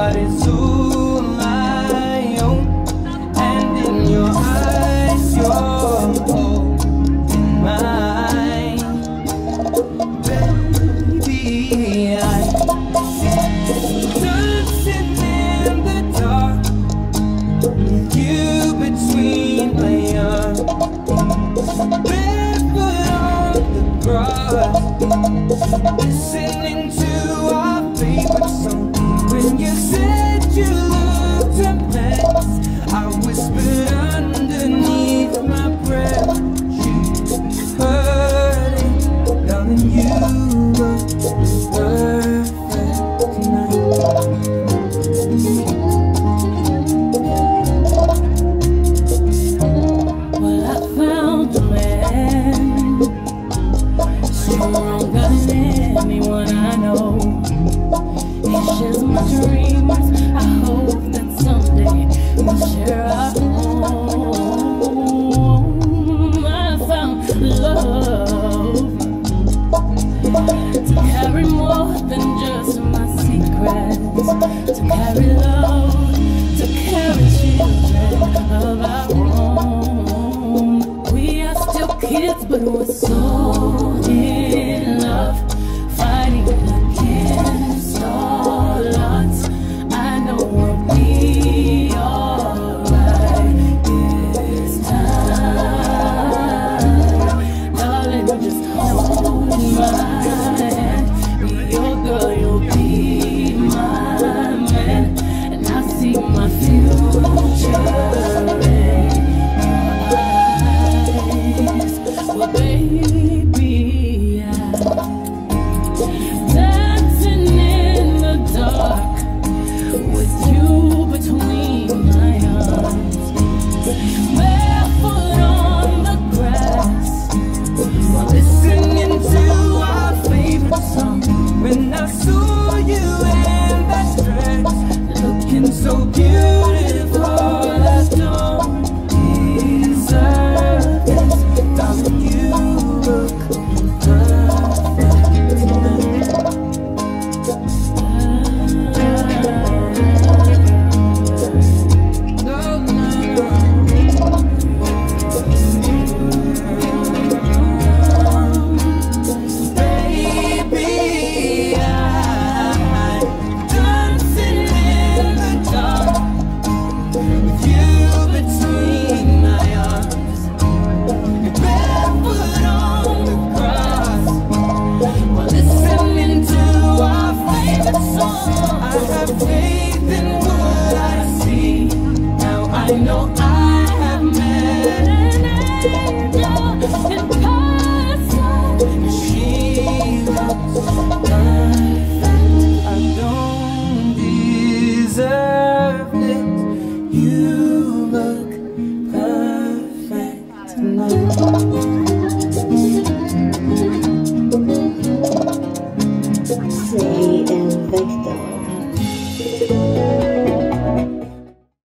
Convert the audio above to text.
heart is all I own, and in your eyes you're holding mine. Baby, I'm dancing in the dark with you between my arms, barefoot on the grass, listening to our favorite song. When you said you looked a mess, I whispered underneath my breath, you heard it, darling, you look perfect tonight. Well, I found a man stronger than anyone I know. He shares my dreams. I hope that someday we'll share our home. I found love to carry more than just my secrets, to carry love, to carry children of our own. We are still kids, but we're so in love, fighting against all odds. I know we'll be alright this time. Darling, just hold my hand. Be your girl, you'll be my man, and I see my future in your eyes. Well, baby, dancing in the dark with you between my arms, barefoot on the grass, While listening to our favorite song. When I saw you in that dress, looking so beautiful, I don't deserve this. Darling, you look perfect tonight. Baby, I'm dancing in the dark with you between my arms. You're barefoot on the grass while listening to our favorite song. I have faith in what I see. Now I know I have met an angel in person. She looks perfect. I don't deserve it. You look perfect tonight.